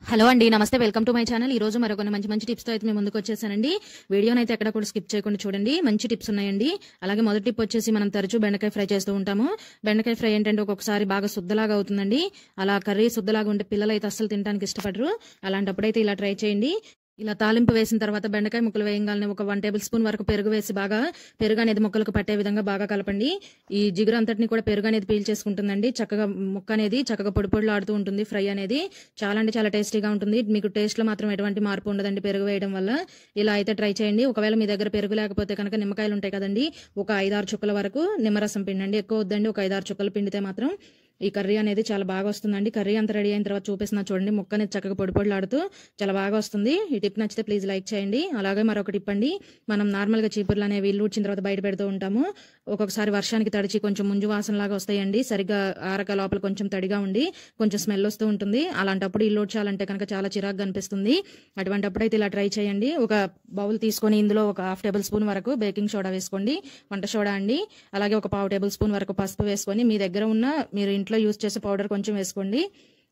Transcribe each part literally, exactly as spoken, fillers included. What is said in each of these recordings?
Hello అండి, నమస్తే. Welcome to my channel. ఈ రోజు మరొక మంచి మంచి టిప్స్ తో అయితే మేము ముందుకు వచ్చేసానండి. వీడియోని అయితే ఎక్కడ కూడా స్కిప్ చేయకుండా చూడండి. మంచి టిప్స్ ఉన్నాయండి. అలాగే మొదటి టిప్ వచ్చేసి మనం తరచూ బెండకాయ ఫ్రై చేస్తూ ఉంటాము. బెండకాయ ఫ్రై ఏంటంటే ఒక్కొక్కసారి బాగా శుద్ధలాగా అవుతుందండి. అలా కర్రీ శుద్ధలాగా ఉంటే పిల్లలు అయితే అస్సలు తినడానికి ఇష్టపడరు. అలాంటప్పుడైతే ఇలా ట్రై చేయండి. ఇలా తాలింపు వేసిన తర్వాత బెండకాయ ముక్కలు వేయగానే ఒక వన్ టేబుల్ స్పూన్ వరకు పెరుగు వేసి బాగా పెరుగు అనేది ముక్కలకు పట్టే విధంగా బాగా కలపండి. ఈ జిగురు అంతటిని కూడా పెరుగు అనేది పీల్ చేసుకుంటుందండి. చక్కగా ముక్క అనేది చక్కగా పొడి పొడిలో ఆడుతూ ఉంటుంది. ఫ్రై అనేది చాలా అంటే చాలా టేస్టీగా ఉంటుంది. మీకు టేస్ట్ లో మాత్రం ఎటువంటి మార్పు ఉండదండి పెరుగు వేయడం వల్ల. ఇలా అయితే ట్రై చేయండి. ఒకవేళ మీ దగ్గర పెరుగు లేకపోతే కనుక నిమ్మకాయలు ఉంటాయి కదండి, ఒక ఐదారు చుక్కల వరకు నిమ్మరసం పిండండి. ఎక్కువ వద్దండి, ఒక ఐదారు చుక్కలు పిండితే మాత్రం ఈ కర్రీ అనేది చాలా బాగా వస్తుందండి. కర్రీ అంతా రెడీ అయిన తర్వాత చూపిస్తున్నా చూడండి. ముక్క అనేది చక్కగా పొడి పొడిలాడుతూ చాలా బాగా వస్తుంది. ఈ టిప్ నచ్చితే ప్లీజ్ లైక్ చేయండి. అలాగే మరొక టిప్ అండి, మనం నార్మల్ గా చీపుర్లు అనేవి ఇల్లు ఊడ్చిన తర్వాత బయట పెడుతూ ఉంటాము. ఒక్కొక్కసారి వర్షానికి తడిచి కొంచెం ముంజు వాసన లాగా వస్తాయండి. సరిగ్గా ఆరక లోపల కొంచెం తడిగా ఉండి కొంచెం స్మెల్ వస్తూ ఉంటుంది. అలాంటప్పుడు ఇల్లు ఊడ్చాలంటే కనుక చాలా చిరాగ్గా అనిపిస్తుంది. అటువంటిప్పుడు అయితే ఇలా ట్రై చేయండి. ఒక బౌల్ తీసుకొని ఇందులో ఒక హాఫ్ టేబుల్ స్పూన్ వరకు బేకింగ్ సోడా వేసుకోండి, వంట సోడా అండి. అలాగే ఒక పావు టేబుల్ స్పూన్ వరకు పసుపు వేసుకొని మీ దగ్గర ఉన్న మీరు ఇంట్లో యూజ్ చేసే పౌడర్ కొంచెం వేసుకోండి.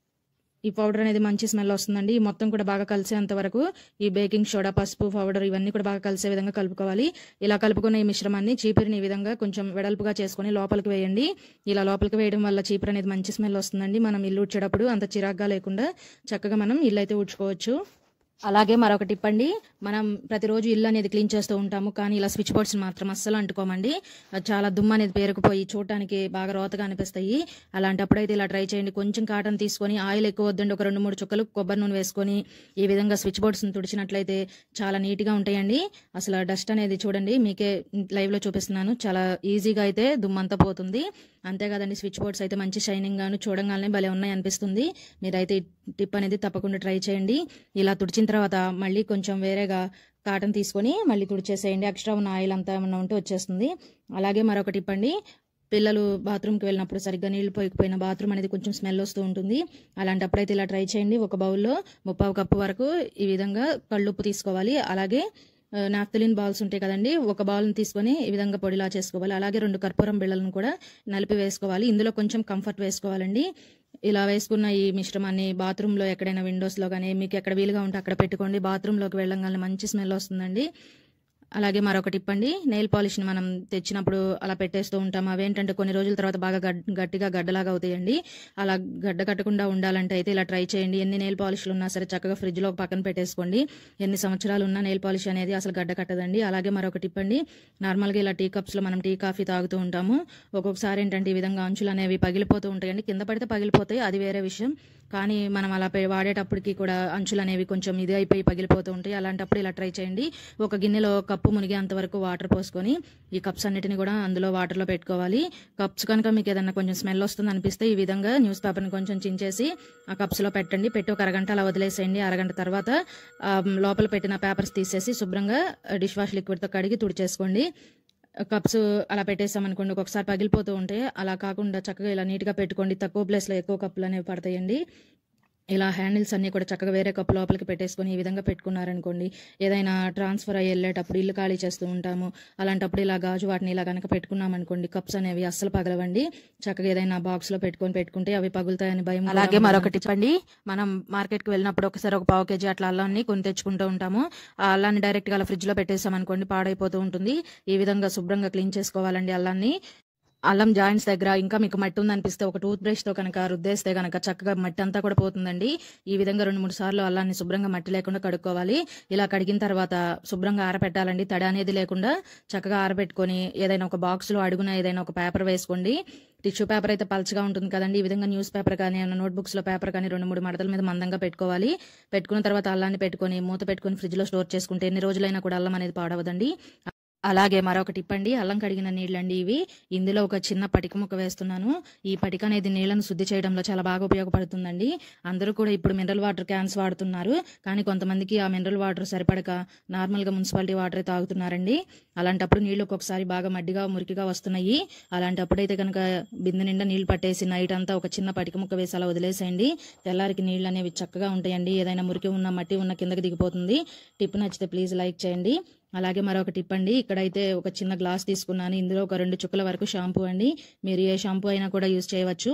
ఈ పౌడర్ అనేది మంచి స్మెల్ వస్తుందండి. ఈ మొత్తం కూడా బాగా కలిసేంత వరకు ఈ బేకింగ్ సోడా, పసుపు పౌడర్ ఇవన్నీ కూడా బాగా కలిసే విధంగా కలుపుకోవాలి. ఇలా కలుపుకున్న ఈ మిశ్రమాన్ని చీపురిని ఈ విధంగా కొంచెం వెడల్పుగా చేసుకుని లోపలికి వేయండి. ఇలా లోపలికి వేయడం వల్ల చీపురు అనేది మంచి స్మెల్ వస్తుందండి. మనం ఇల్లు ఊడ్చేటప్పుడు అంత చిరాగ్గా లేకుండా చక్కగా మనం ఇల్లు అయితే ఊడ్చుకోవచ్చు. అలాగే మరొక టిప్ అండి, మనం ప్రతిరోజు ఇల్లు అనేది క్లీన్ చేస్తూ ఉంటాము, కానీ ఇలా స్విచ్ బోర్డ్స్ మాత్రం అస్సలు అంటుకోమండి. చాలా దుమ్ము అనేది పేరుకుపోయి చూడటానికి బాగా రోతగా అనిపిస్తాయి. అలాంటప్పుడైతే ఇలా ట్రై చేయండి. కొంచెం కాటన్ తీసుకొని, ఆయిల్ ఎక్కువ వద్దండి, ఒక రెండు మూడు చుక్కలు కొబ్బరి నూనె వేసుకొని ఈ విధంగా స్విచ్ బోర్డ్స్ తుడిచినట్లయితే చాలా నీట్గా ఉంటాయండి. అసలు డస్ట్ అనేది చూడండి, మీకే లైవ్ లో చూపిస్తున్నాను. చాలా ఈజీగా అయితే దుమ్మంతా పోతుంది. అంతేకాదండి, స్విచ్ బోర్డ్స్ అయితే మంచి షైనింగ్ గాను చూడంగానే భలే ఉన్నాయి అనిపిస్తుంది. మీరైతే టిప్ అనేది తప్పకుండా ట్రై చేయండి. ఇలా తుడిచిన తర్వాత మళ్ళీ కొంచెం వేరేగా కాటన్ తీసుకొని మళ్ళీ తుడిచేసేయండి. ఎక్స్ట్రా ఉన్న ఆయిల్ అంతా ఏమన్నా ఉంటే వచ్చేస్తుంది. అలాగే మరొక టిప్ అండి, పిల్లలు బాత్రూమ్కి వెళ్ళినప్పుడు సరిగ్గా నీళ్లు పోయకపోయిన బాత్రూమ్ అనేది కొంచెం స్మెల్ వస్తూ ఉంటుంది. అలాంటప్పుడైతే ఇలా ట్రై చేయండి. ఒక బౌల్లో ముప్పావు కప్పు వరకు ఈ విధంగా కళ్ళుప్పు తీసుకోవాలి. అలాగే నాఫ్తలిన్ బాల్స్ ఉంటాయి కదండి, ఒక బాల్ని తీసుకొని ఈ విధంగా పొడిలా చేసుకోవాలి. అలాగే రెండు కర్పూరం బిళ్ళలను కూడా నలిపి వేసుకోవాలి. ఇందులో కొంచెం కంఫర్ట్ వేసుకోవాలండి. ఇలా వేసుకున్న ఈ మిశ్రమాన్ని బాత్రూంలో ఎక్కడైనా విండోస్లో కానీ మీకు ఎక్కడ వీలుగా ఉంటే అక్కడ పెట్టుకోండి. బాత్రూంలోకి వెళ్ళగానే మంచి స్మెల్ వస్తుందండి. అలాగే మరొక టిప్ అండి, నెయిల్ పాలిష్ని మనం తెచ్చినప్పుడు అలా పెట్టేస్తూ ఉంటాం. అవేంటంటే కొన్ని రోజుల తర్వాత బాగా గట్టిగా గడ్డలాగా అవుతాయండి. అలా గడ్డ కట్టకుండా ఉండాలంటే అయితే ఇలా ట్రై చేయండి. ఎన్ని నెయిల్ పాలిష్లు ఉన్నా సరే చక్కగా ఫ్రిడ్జ్లో పక్కన పెట్టేసుకోండి. ఎన్ని సంవత్సరాలు ఉన్నా నెయిల్ పాలిష్ అనేది అసలు గడ్డ కట్టదండి. అలాగే మరొక టిప్ అండి, నార్మల్గా ఇలా టీ కప్స్లో మనం టీ కాఫీ తాగుతూ ఉంటాము. ఒక్కొక్కసారి ఏంటంటే ఈ విధంగా అంచులు అనేవి పగిలిపోతూ ఉంటాయండి. కింద పడితే పగిలిపోతాయి, అది వేరే విషయం. కానీ మనం అలా వాడేటప్పటికి కూడా అంచులు అనేవి కొంచెం ఇది అయిపోయి పగిలిపోతూ ఉంటాయి. అలాంటప్పుడు ఇలా ట్రై చేయండి. ఒక గిన్నెలో కప్పు మునిగేంత వరకు వాటర్ పోసుకొని ఈ కప్స్ అన్నిటిని కూడా అందులో వాటర్లో పెట్టుకోవాలి. కప్స్ కనుక మీకు ఏదన్నా కొంచెం స్మెల్ వస్తుంది అనిపిస్తే ఈ విధంగా న్యూస్ పేపర్ని కొంచెం చించేసి ఆ కప్స్లో పెట్టండి. పెట్టి ఒక అరగంట అలా వదిలేసేయండి. అరగంట తర్వాత లోపల పెట్టిన పేపర్స్ తీసేసి శుభ్రంగా డిష్ వాష్ లిక్విడ్తో కడిగి తుడిచేసుకోండి. కప్స్ అలా పెట్టేసామనుకోండి, ఒక్కొక్కసారి పగిలిపోతూ ఉంటే అలా కాకుండా చక్కగా ఇలా నీట్గా పెట్టుకోండి. తక్కువ ప్లేస్లో ఎక్కువ కప్పులు అనేవి పడతాయండి. ఇలా హ్యాండిల్స్ అన్ని కూడా చక్కగా వేరే కప్పు లోపలికి పెట్టేసుకొని ఈ విధంగా పెట్టుకున్నారనుకోండి, ఏదైనా ట్రాన్స్ఫర్ అయ్యి వెళ్ళేటప్పుడు ఇల్లు ఖాళీ చేస్తూ ఉంటాము. అలాంటప్పుడు ఇలా గాజు వాటిని ఇలా కనుక పెట్టుకున్నామనుకోండి, కప్స్ అనేవి అస్సలు పగలవండి. చక్కగా ఏదైనా బాక్స్ లో పెట్టుకొని పెట్టుకుంటే అవి పగులుతాయని భయం. అలాగే మరొక టిప్ అండి, మనం మార్కెట్కి వెళ్ళినప్పుడు ఒకసారి ఒక పావు కేజీ అట్లా అల్లాన్ని కొని తెచ్చుకుంటూ ఉంటాము. ఆ అల్లాన్ని డైరెక్ట్గా అలా ఫ్రిడ్జ్ లో పెట్టేసామనుకోండి, పాడైపోతూ ఉంటుంది. ఈ విధంగా శుభ్రంగా క్లీన్ చేసుకోవాలండి అల్లాన్ని. అల్లం జాయింట్స్ దగ్గర ఇంకా మీకు మట్టి ఉందనిపిస్తే ఒక టూత్ బ్రష్ తో కనుక రుద్దేస్తే కనుక చక్కగా మట్టి అంతా కూడా పోతుందండి. ఈ విధంగా రెండు మూడు సార్లు అల్లాన్ని శుభ్రంగా మట్టి లేకుండా కడుక్కోవాలి. ఇలా కడిగిన తర్వాత శుభ్రంగా ఆరబెట్టాలండి. తడి అనేది లేకుండా చక్కగా ఆరబెట్టుకొని ఏదైనా ఒక బాక్స్ లో అడుగున ఏదైనా ఒక పేపర్ వేసుకోండి. టిష్యూ పేపర్ అయితే పల్చగా ఉంటుంది కదండి, ఈ విధంగా న్యూస్ పేపర్ కానీ నోట్ బుక్స్ లో పేపర్ కానీ రెండు మూడు మడతల మీద మందంగా పెట్టుకోవాలి. పెట్టుకున్న తర్వాత అల్లాన్ని పెట్టుకొని మూత పెట్టుకుని ఫ్రిడ్జ్ లో స్టోర్ చేసుకుంటే ఎన్ని రోజులైనా కూడా అల్లం అనేది పాడవదండి. అలాగే మరొక టిప్ అండి, అల్లం కడిగిన నీళ్ళండి ఇవి. ఇందులో ఒక చిన్న పటిక ముక్క వేస్తున్నాను. ఈ పటిక అనేది నీళ్లను శుద్ధి చేయడంలో చాలా బాగా ఉపయోగపడుతుందండి. అందరూ కూడా ఇప్పుడు మినరల్ వాటర్ క్యాన్స్ వాడుతున్నారు, కానీ కొంతమందికి ఆ మినరల్ వాటర్ సరిపడక నార్మల్ గా మున్సిపాలిటీ వాటరే తాగుతున్నారండి. అలాంటప్పుడు నీళ్లు ఒక్కొక్కసారి బాగా మడ్డిగా మురికిగా వస్తున్నాయి. అలాంటప్పుడైతే కనుక బిందె నిండా నీళ్లు పట్టేసి నైట్ అంతా ఒక చిన్న పటిక ముక్క వేసి అలా వదిలేసేయండి. తెల్లారికి నీళ్లు అనేవి చక్కగా ఉంటాయండి. ఏదైనా మురికి ఉన్న మట్టి ఉన్న కిందకి దిగిపోతుంది. టిప్ నచ్చితే ప్లీజ్ లైక్ చేయండి. అలాగే మరొక టిప్ అండి, ఇక్కడైతే ఒక చిన్న గ్లాస్ తీసుకున్నాను. ఇందులో ఒక రెండు చుక్కల వరకు షాంపూ అండి. మీరు ఏ షాంపూ అయినా కూడా యూజ్ చేయవచ్చు.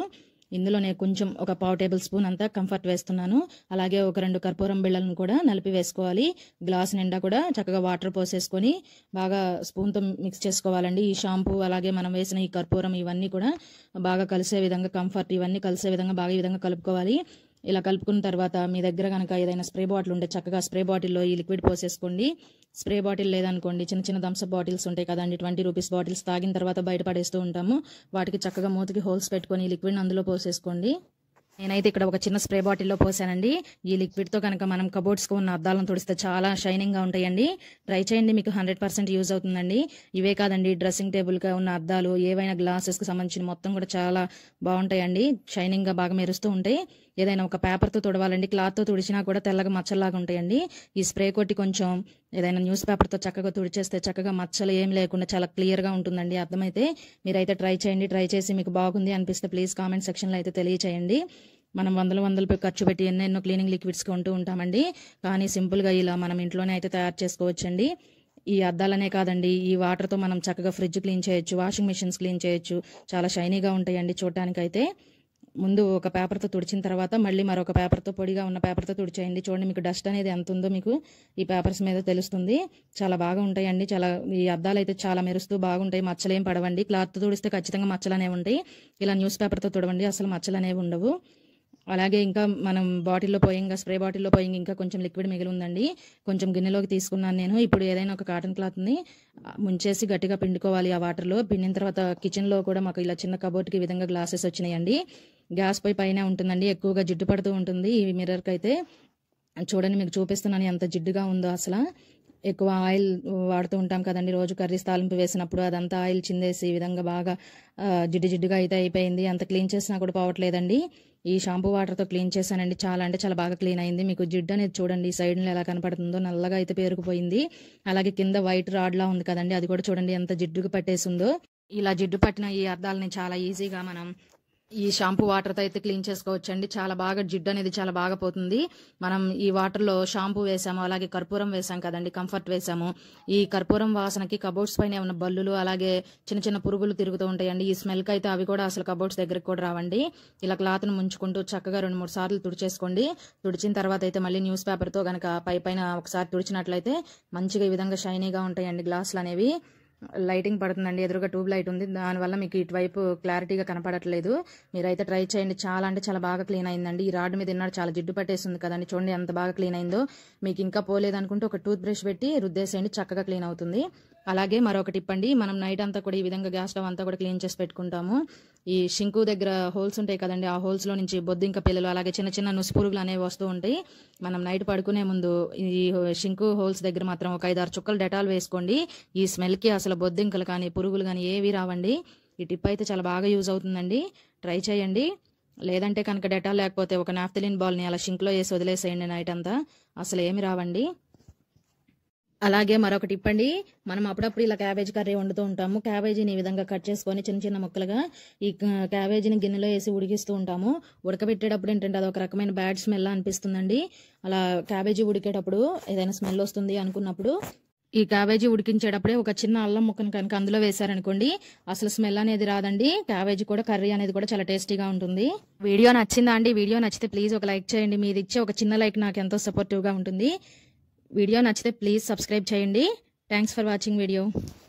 ఇందులోనే కొంచెం ఒక పావు టేబుల్ స్పూన్ అంతా కంఫర్ట్ వేస్తున్నాను. అలాగే ఒక రెండు కర్పూరం బిళ్ళలను కూడా నలిపి వేసుకోవాలి. గ్లాస్ నిండా కూడా చక్కగా వాటర్ పోసేసుకొని బాగా స్పూన్తో మిక్స్ చేసుకోవాలండి. ఈ షాంపూ అలాగే మనం వేసిన ఈ కర్పూరం ఇవన్నీ కూడా బాగా కలిసే విధంగా, కంఫర్ట్ ఇవన్నీ కలిసే విధంగా బాగా ఈ విధంగా కలుపుకోవాలి. ఇలా కలుపుకున్న తర్వాత మీ దగ్గర కనుక ఏదైనా స్ప్రే బాటిల్ ఉంటే చక్కగా స్ప్రే బాటిల్లో ఈ లిక్విడ్ పోసేసుకోండి. స్ప్రే బాటిల్ లేదనుకోండి, చిన్న చిన్న థమ్స్అప్ బాటిల్స్ ఉంటాయి కదండి, ట్వంటీ రూపీస్ బాటిల్స్ తాగిన తర్వాత బయట పడేస్తూ ఉంటాము. వాటికి చక్కగా మూతికి హోల్స్ పెట్టుకొని ఈ లిక్విడ్ అందులో పోసేసుకోండి. నేనైతే ఇక్కడ ఒక చిన్న స్ప్రే బాటిల్లో పోసానండి. ఈ లిక్విడ్తో కనుక మనం కబోర్డ్స్కి ఉన్న అద్దాలను తుడిస్తే చాలా షైనింగ్గా ఉంటాయండి. ట్రై చేయండి, మీకు హండ్రెడ్ పర్సెంట్ యూజ్ అవుతుందండి. ఇవే కాదండి, డ్రెస్సింగ్ టేబుల్గా ఉన్న అద్దాలు ఏవైనా గ్లాసెస్కి సంబంధించిన మొత్తం కూడా చాలా బాగుంటాయండి. షైనింగ్గా బాగా మెరుస్తూ ఉంటాయి. ఏదైనా ఒక పేపర్తో తుడవాలండి, క్లాత్తో తుడిచినా కూడా తెల్లగా మచ్చల్లాగా ఉంటాయండి. ఈ స్ప్రే కొట్టి కొంచెం ఏదైనా న్యూస్ పేపర్తో చక్కగా తుడిచేస్తే చక్కగా మచ్చలు ఏం లేకుండా చాలా క్లియర్గా ఉంటుందండి. అర్థమైతే మీరైతే ట్రై చేయండి. ట్రై చేసి మీకు బాగుంది అనిపిస్తే ప్లీజ్ కామెంట్ సెక్షన్లో అయితే తెలియచేయండి. మనం వందల వందలు ఖర్చు పెట్టి ఎన్నెన్నో క్లీనింగ్ లిక్విడ్స్ కొంటూ ఉంటామండి. కానీ సింపుల్గా ఇలా మనం ఇంట్లోనే అయితే తయారు చేసుకోవచ్చండి. ఈ అద్దాలనే కాదండి, ఈ వాటర్తో మనం చక్కగా ఫ్రిడ్జ్ క్లీన్ చేయొచ్చు, వాషింగ్ మిషన్స్ క్లీన్ చేయొచ్చు. చాలా షైనీగా ఉంటాయండి చూడటానికైతే. ముందు ఒక పేపర్తో తుడిచిన తర్వాత మళ్ళీ మరొక పేపర్తో, పొడిగా ఉన్న పేపర్తో తుడిచేయండి. చూడండి మీకు డస్ట్ అనేది ఎంత ఉందో మీకు ఈ పేపర్స్ మీద తెలుస్తుంది. చాలా బాగా ఉంటాయండి. చాలా ఈ అద్దాలు అయితే చాలా మెరుస్తూ బాగుంటాయి. మచ్చలేం పడవండి. క్లాత్తో తుడిస్తే ఖచ్చితంగా మచ్చలు అనేవి ఉంటాయి. ఇలా న్యూస్ పేపర్తో తుడవండి, అసలు మచ్చలు అనేవి ఉండవు. అలాగే ఇంకా మనం బాటిల్లో పోయింగా, స్ప్రే బాటిల్లో పోయింగ్ ఇంకా కొంచెం లిక్విడ్ మిగిలి ఉందండి. కొంచెం గిన్నెలోకి తీసుకున్నాను నేను. ఇప్పుడు ఏదైనా ఒక కాటన్ క్లాత్ని ముంచేసి గట్టిగా పిండుకోవాలి ఆ వాటర్లో. పిండిన తర్వాత కిచెన్లో కూడా మాకు ఇలా చిన్న కబోర్డ్కి ఈ విధంగా గ్లాసెస్ వచ్చినాయండి. గ్యాస్ పొయ్యి పైన ఉంటుందండి, ఎక్కువగా జిడ్డు పడుతూ ఉంటుంది. ఈ మిర్రర్కి అయితే చూడండి, మీకు చూపిస్తున్నాను ఎంత జిడ్డుగా ఉందో. అసలు ఎక్కువ ఆయిల్ వాడుతూ ఉంటాం కదండి, రోజు కర్రీస్ తాలింపు వేసినప్పుడు అదంతా ఆయిల్ చిందేసి ఈ విధంగా బాగా జిడ్డు జిడ్డుగా అయితే అయిపోయింది. అంత క్లీన్ చేసినా కూడా పోవట్లేదండి. ఈ షాంపూ వాటర్తో క్లీన్ చేశానండి. చాలా అంటే చాలా బాగా క్లీన్ అయింది. మీకు జిడ్డు అనేది చూడండి ఈ సైడ్లో ఎలా కనపడుతుందో, నల్లగా అయితే పేరుకుపోయింది. అలాగే కింద వైట్ రాడ్లా ఉంది కదండి, అది కూడా చూడండి ఎంత జిడ్డుగా పట్టేసిందో. ఇలా జిడ్డు పట్టిన ఈ అద్దాలని చాలా ఈజీగా మనం ఈ షాంపూ వాటర్తో అయితే క్లీన్ చేసుకోవచ్చండి. చాలా బాగా జిడ్డు అనేది చాలా బాగా పోతుంది. మనం ఈ వాటర్లో షాంపూ వేసాము, అలాగే కర్పూరం వేసాం కదండి, కంఫర్ట్ వేసాము. ఈ కర్పూరం వాసనకి కబోర్డ్స్ పైన ఉన్న బల్లులు అలాగే చిన్న చిన్న పురుగులు తిరుగుతూ ఉంటాయండి. ఈ స్మెల్కి అయితే అవి కూడా అసలు కబోర్డ్స్ దగ్గరికి కూడా రావండి. ఇలా క్లాత్ను ముంచుకుంటూ చక్కగా రెండు మూడు సార్లు తుడిచేసుకోండి. తుడిచిన తర్వాత అయితే మళ్ళీ న్యూస్ పేపర్తో కనుక పై పైన ఒకసారి తుడిచినట్లయితే మంచిగా ఈ విధంగా షైనీగా ఉంటాయండి గ్లాసులు అనేవి. లైటింగ్ పడుతుందండి, ఎదురుగా ట్యూబ్ లైట్ ఉంది, దానివల్ల మీకు ఇటువైపు క్లారిటీగా కనపడట్లేదు. మీరైతే ట్రై చేయండి. చాలా అంటే చాలా బాగా క్లీన్ అయిందండి. ఈ రాడ్ మీద ఎన్నాడు చాలా జిడ్డు పట్టేస్తుంది కదండి, చూడండి ఎంత బాగా క్లీన్ అయిందో. మీకు ఇంకా పోలేదనుకుంటే ఒక టూత్ బ్రష్ పెట్టి రుద్దేసేయండి, చక్కగా క్లీన్ అవుతుంది. అలాగే మరొక టిప్ అండి, మనం నైట్ అంతా కూడా ఈ విధంగా గ్యాస్ స్టవ్ అంతా కూడా క్లీన్ చేసి పెట్టుకుంటాము. ఈ షింకు దగ్గర హోల్స్ ఉంటాయి కదండి, ఆ హోల్స్ లో నుంచి బొద్దింక పిల్లలు అలాగే చిన్న చిన్న నుసుపురుగులు అనేవి వస్తూ ఉంటాయి. మనం నైట్ పడుకునే ముందు ఈ షింకు హోల్స్ దగ్గర మాత్రం ఒక ఐదారు చుక్కలు డెటాల్ వేసుకోండి. ఈ స్మెల్ కి అసలు బొద్దింకలు కానీ పురుగులు కానీ ఏవి రావండి. ఈ టిప్ అయితే చాలా బాగా యూజ్ అవుతుందండి, ట్రై చేయండి. లేదంటే కనుక డెటాల్ లేకపోతే ఒక నాఫ్థలిన్ బాల్ని అలా షింక్లో వేసి వదిలేసేయండి నైట్ అంతా, అసలు ఏమి రావండి. అలాగే మరొక టిప్ అండి, మనం అప్పుడప్పుడు ఇలా క్యాబేజ్ కర్రీ వండుతూ ఉంటాము. క్యాబేజీని ఈ విధంగా కట్ చేసుకొని చిన్న చిన్న ముక్కలుగా ఈ క్యాబేజీని గిన్నెలో వేసి ఉడికిస్తూ ఉంటాము. ఉడకబెట్టేటప్పుడు ఏంటంటే అది ఒక రకమైన బ్యాడ్ స్మెల్ అనిపిస్తుందండి. అలా క్యాబేజీ ఉడికేటప్పుడు ఏదైనా స్మెల్ వస్తుంది అనుకున్నప్పుడు ఈ క్యాబేజీ ఉడికించేటప్పుడే ఒక చిన్న అల్లం ముక్కను కనుక అందులో వేశారనుకోండి, అసలు స్మెల్ అనేది రాదండి. క్యాబేజీ కూడా కర్రీ అనేది కూడా చాలా టేస్టీగా ఉంటుంది. వీడియో నచ్చిందా అండి? వీడియో నచ్చితే ప్లీజ్ ఒక లైక్ చేయండి. మీది ఇచ్చే ఒక చిన్న లైక్ నాకు ఎంతో సపోర్టివ్గా ఉంటుంది. వీడియో నచ్చితే ప్లీజ్ సబ్స్క్రైబ్ చేయండి. Thanks for watching video.